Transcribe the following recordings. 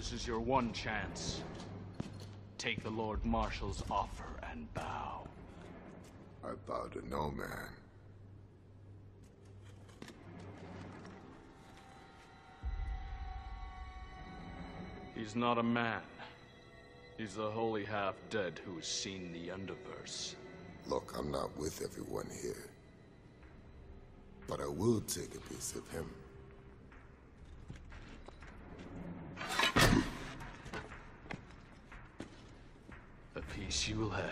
This is your one chance. Take the Lord Marshal's offer and bow. I bow to no man. He's not a man. He's the holy half-dead who's seen the Underverse. Look, I'm not with everyone here. But I will take a piece of him. A piece you will have.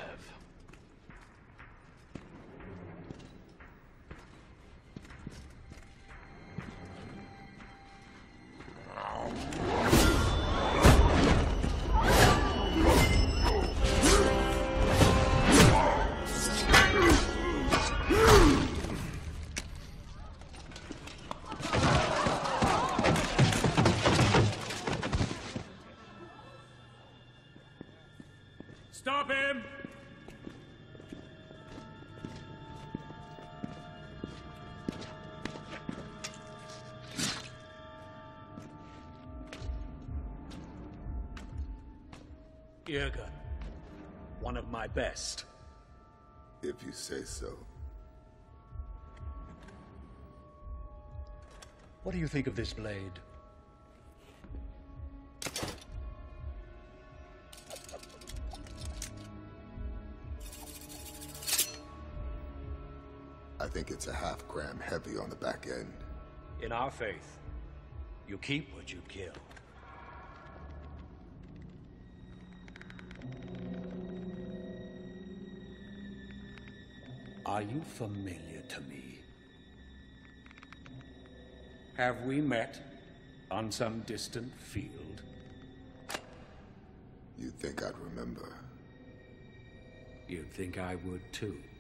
Stop him! Jürgen, one of my best. If you say so. What do you think of this blade? I think it's a half-gram heavy on the back end. In our faith, you keep what you kill. Are you familiar to me? Have we met on some distant field? You'd think I'd remember. You'd think I would too.